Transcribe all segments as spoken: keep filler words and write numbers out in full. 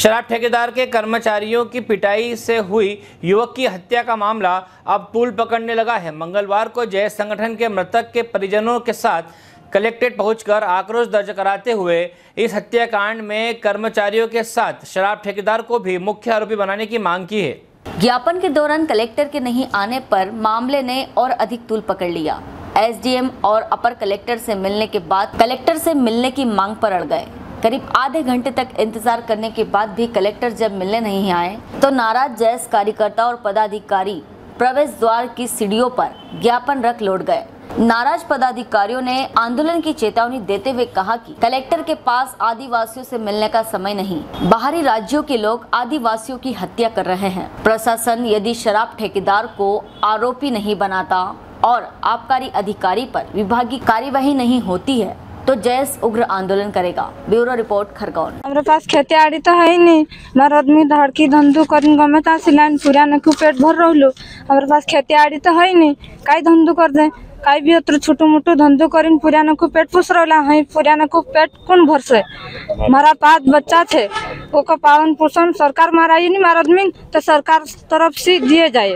शराब ठेकेदार के कर्मचारियों की पिटाई से हुई युवक की हत्या का मामला अब तूल पकड़ने लगा है। मंगलवार को जयेश संगठन के मृतक के परिजनों के साथ कलेक्ट्रेट पहुंचकर आक्रोश दर्ज कराते हुए इस हत्याकांड में कर्मचारियों के साथ शराब ठेकेदार को भी मुख्य आरोपी बनाने की मांग की है। ज्ञापन के दौरान कलेक्टर के नहीं आने पर मामले ने और अधिक तूल पकड़ लिया। एसडीएम और अपर कलेक्टर से मिलने के बाद कलेक्टर से मिलने की मांग पर अड़ गए। करीब आधे घंटे तक इंतजार करने के बाद भी कलेक्टर जब मिलने नहीं आए तो नाराज जयेश कार्यकर्ता और पदाधिकारी प्रवेश द्वार की सीढ़ियों पर ज्ञापन रख लौट गए। नाराज पदाधिकारियों ने आंदोलन की चेतावनी देते हुए कहा कि कलेक्टर के पास आदिवासियों से मिलने का समय नहीं, बाहरी राज्यों के लोग आदिवासियों की हत्या कर रहे हैं। प्रशासन यदि शराब ठेकेदार को आरोपी नहीं बनाता और आबकारी अधिकारी पर विभागीय कार्यवाही नहीं होती है तो जयेश उग्र आंदोलन करेगा। Bureau report Khargone. हमारे पास खेती आड़ी तो है ही नहीं। हमारा आदमी धड़की धंधु कर गमे सिलाइन पूरा न पेट भर रहो। हमारे पास खेती आड़ी तो है ही नहीं। कई धंधु कर दे कई भी उतर छोटू मोटू धंधु कर पूरा न पेट पुस रहा है। पूरा न पेट कौन भर से हमारा पाँच बच्चा थे वो का पावन पोषण सरकार मारा ही नहीं। हमारा आदमी तो सरकार तरफ से दिए जाए।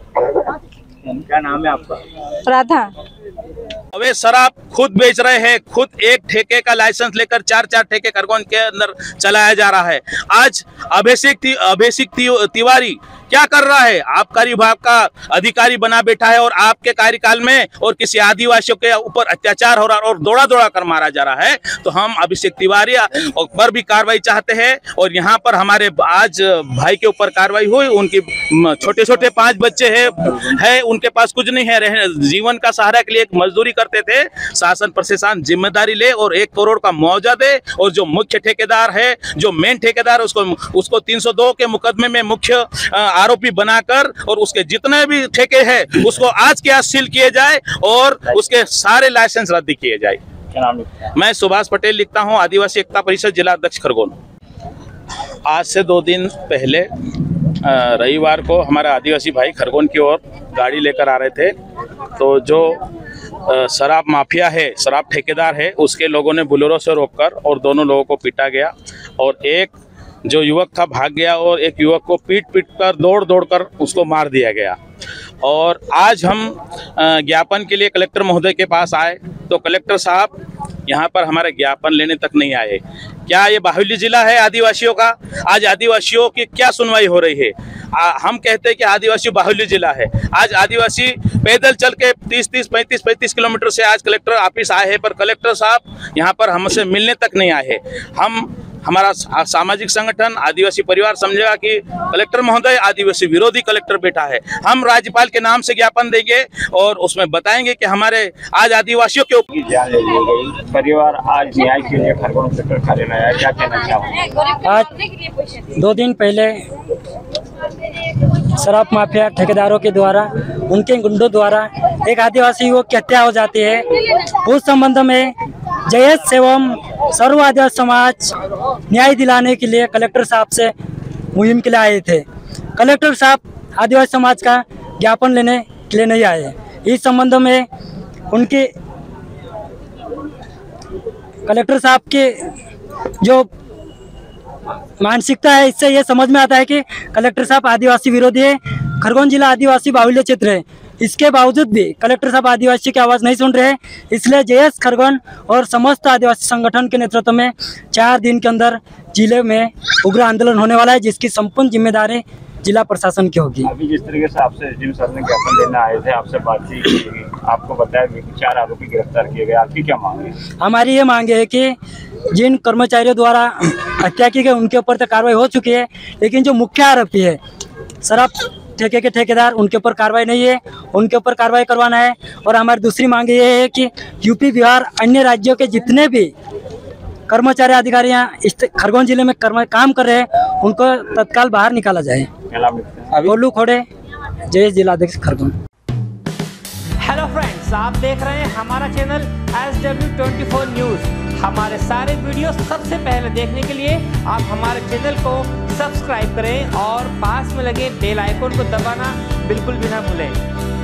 क्या नाम है आपका? राधा। अवे शराब खुद बेच रहे हैं। खुद एक ठेके का लाइसेंस लेकर चार चार ठेके खरगोन के अंदर चलाया जा रहा है। आज अभिषेक ति, अभिषेक ति, तिवारी क्या कर रहा है? आबकारी विभाग का अधिकारी बना बैठा है और आपके कार्यकाल में और किसी आदिवासियों के ऊपर अत्याचार हो रहा है और दौड़ा दौड़ा कर मारा जा रहा है। तो हम अभिषेक तिवारी पर भी कार्रवाई चाहते हैं और यहाँ पर हमारे आज भाई के ऊपर कार्रवाई हुई। उनकी छोटे छोटे पांच बच्चे हैं है, उनके पास कुछ नहीं है। जीवन का सहारा के लिए एक मजदूरी करते थे। शासन प्रशासन जिम्मेदारी ले और एक करोड़ का मुआवजा दे और जो मुख्य ठेकेदार है, जो मेन ठेकेदार, उसको उसको तीन सौ दो के मुकदमे में मुख्य आरोपी बनाकर और उसके जितने भी ठेके हैं उसको आज के आज सील किए जाए और उसके सारे लाइसेंस रद्द किए जाए। क्या नाम है? मैं सुभाष पटेल लिखता हूं, आदिवासी एकता परिषद जिला अध्यक्ष खरगोन। आज से दो दिन पहले रविवार को हमारा आदिवासी भाई खरगोन की ओर गाड़ी लेकर आ रहे थे तो जो शराब माफिया है, शराब ठेकेदार है, उसके लोगों ने बोलेरो से रोककर और दोनों लोगों को पीटा गया और एक जो युवक था भाग गया और एक युवक को पीट पीट कर दौड़ दौड़ कर उसको मार दिया गया। और आज हम ज्ञापन के लिए कलेक्टर महोदय के पास आए तो कलेक्टर साहब यहाँ पर हमारे ज्ञापन लेने तक नहीं आए। क्या ये बाहुल्य जिला है आदिवासियों का? आज आदिवासियों की क्या सुनवाई हो रही है? आ, हम कहते हैं कि आदिवासी बाहुल्य जिला है। आज आदिवासी पैदल चल के तीस तीस पैंतीस पैंतीस किलोमीटर से आज कलेक्टर ऑफिस आए हैं पर कलेक्टर साहब यहाँ पर हमसे मिलने तक नहीं आए हैं। हम हमारा सामाजिक संगठन आदिवासी परिवार समझेगा कि कलेक्टर महोदय आदिवासी विरोधी कलेक्टर बैठा है। हम राज्यपाल के नाम से ज्ञापन देंगे और उसमें बताएंगे कि हमारे आज आदिवासियों के ऊपर जान ले ली गई। परिवार आज न्याय के लिए खरगोन कलेक्टर कार्यालय आया, क्या कहना चाहूँगा? आज दो दिन पहले शराब माफिया ठेकेदारों के द्वारा, उनके गुंडों द्वारा एक आदिवासी युवक की हत्या हो जाती है। उस संबंध में जयेश एवं सर्व आदिवासी समाज न्याय दिलाने के लिए कलेक्टर साहब से मुहिम के लिए आए थे। कलेक्टर साहब आदिवासी समाज का ज्ञापन लेने के लिए नहीं आए। इस संबंध में उनके कलेक्टर साहब के जो मानसिकता है, इससे ये समझ में आता है कि कलेक्टर साहब आदिवासी विरोधी है। खरगोन जिला आदिवासी बाहुल्य क्षेत्र है, इसके बावजूद भी कलेक्टर साहब आदिवासी की आवाज़ नहीं सुन रहे। इसलिए जयेश खरगोन और समस्त आदिवासी संगठन के नेतृत्व में चार दिन के अंदर जिले में उग्र आंदोलन होने वाला है, जिसकी संपूर्ण जिम्मेदारी जिला प्रशासन की होगी। अभी जिस तरीके से आपसे एसडीएम सर ने ज्ञापन लेना आए थे, आपसे बातचीत की, आपको बताया कि चार आरोपी गिरफ्तार किए गए, आपकी क्या मांग है? हमारी ये मांग है कि जिन कर्मचारियों द्वारा हत्या की गई उनके ऊपर तो कार्रवाई हो चुकी है, लेकिन जो मुख्य आरोपी है शराब ठेके के ठेकेदार, उनके ऊपर कार्रवाई नहीं है, उनके ऊपर कार्रवाई करवाना है। और हमारी दूसरी मांग ये है कि यूपी, बिहार, अन्य राज्यों के जितने भी कर्मचारी अधिकारियां इस खरगोन जिले में कर्म काम कर रहे हैं उनको तत्काल बाहर निकाला जाए। गोलू खोड़े, जयेश जिलाध्यक्ष खरगोन। हेलो फ्रेंड्स, आप देख रहे हैं हमारा channel S W twenty four news. हमारे सारे वीडियो सबसे पहले देखने के लिए आप हमारे चैनल को सब्सक्राइब करें और पास में लगे बेल आइकन को दबाना बिल्कुल भी ना भूलें।